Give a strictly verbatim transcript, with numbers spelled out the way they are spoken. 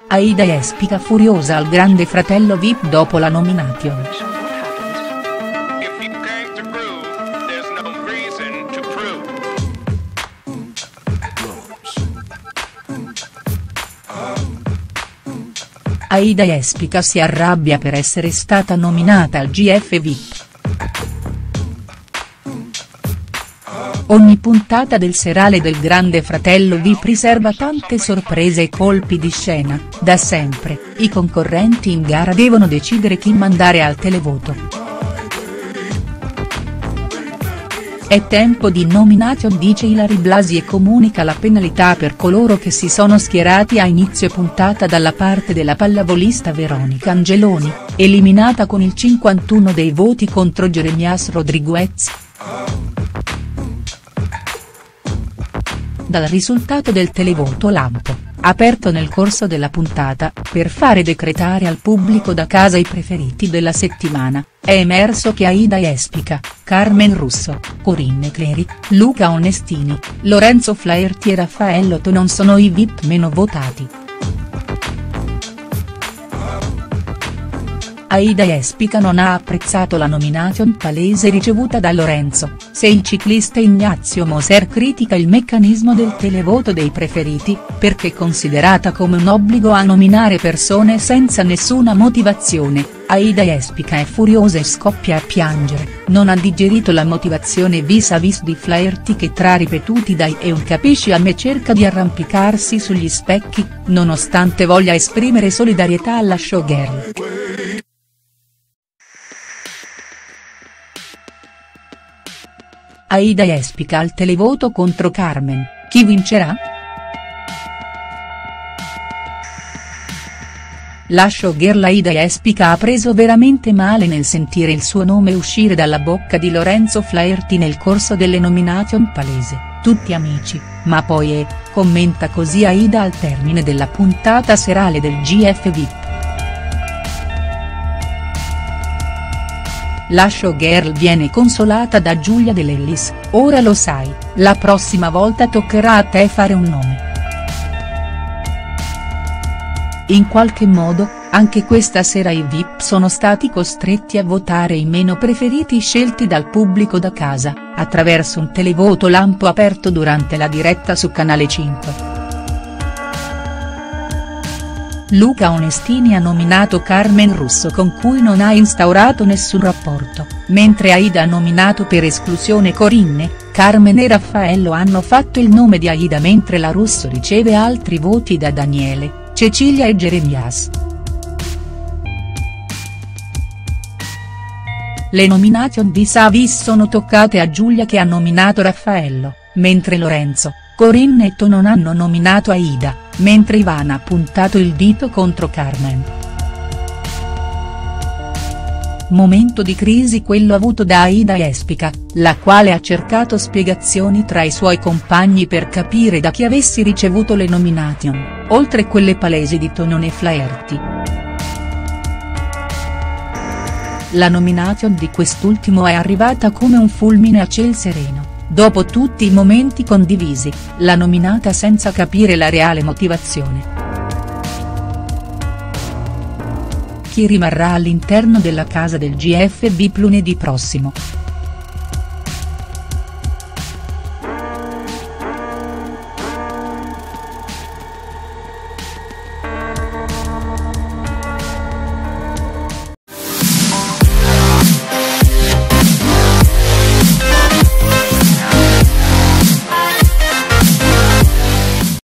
Aida Jespica furiosa al Grande Fratello V I P dopo la nomination. Aida Jespica si arrabbia per essere stata nominata al G F V I P. Ogni puntata del serale del Grande Fratello V I P riserva tante sorprese e colpi di scena, da sempre, i concorrenti in gara devono decidere chi mandare al televoto. È tempo di nomination, dice Ilary Blasi e comunica la penalità per coloro che si sono schierati a inizio puntata dalla parte della pallavolista Veronica Angeloni, eliminata con il cinquantuno dei voti contro Jeremias Rodriguez. Dal risultato del televoto lampo, aperto nel corso della puntata, per fare decretare al pubblico da casa i preferiti della settimana, è emerso che Aida Jespica, Carmen Russo, Corinne Clery, Luca Onestini, Lorenzo Flaherty e Raffaello Tonon sono i V I P meno votati. Aida Jespica non ha apprezzato la nomination palese ricevuta da Lorenzo, se il ciclista Ignazio Moser critica il meccanismo del televoto dei preferiti, perché considerata come un obbligo a nominare persone senza nessuna motivazione, Aida Jespica è furiosa e scoppia a piangere, non ha digerito la motivazione vis-à-vis di Flaherty che tra ripetuti dai e un capisci a me cerca di arrampicarsi sugli specchi, nonostante voglia esprimere solidarietà alla showgirl. Aida Jespica al televoto contro Carmen, chi vincerà?. La showgirl Aida Jespica ha preso veramente male nel sentire il suo nome uscire dalla bocca di Lorenzo Flaherty nel corso delle nomination palese, tutti amici, ma poi è, commenta così Aida al termine della puntata serale del G F V I P. La showgirl viene consolata da Giulia De Lellis, ora lo sai, la prossima volta toccherà a te fare un nome. In qualche modo, anche questa sera i V I P sono stati costretti a votare i meno preferiti scelti dal pubblico da casa, attraverso un televoto lampo aperto durante la diretta su Canale cinque. Luca Onestini ha nominato Carmen Russo con cui non ha instaurato nessun rapporto, mentre Aida ha nominato per esclusione Corinne, Carmen e Raffaello hanno fatto il nome di Aida mentre la Russo riceve altri voti da Daniele, Cecilia e Jeremias. Le nomination vis-à-vis sono toccate a Giulia che ha nominato Raffaello, mentre Lorenzo, Corinne e Tonon hanno nominato Aida, mentre Ivana ha puntato il dito contro Carmen. Momento di crisi quello avuto da Aida Jespica, la quale ha cercato spiegazioni tra i suoi compagni per capire da chi avessi ricevuto le nomination, oltre quelle palesi di Tonon e Flaherty. La nomination di quest'ultimo è arrivata come un fulmine a ciel sereno. Dopo tutti i momenti condivisi, l'ha nominata senza capire la reale motivazione. Chi rimarrà all'interno della casa del G F V I P lunedì prossimo?.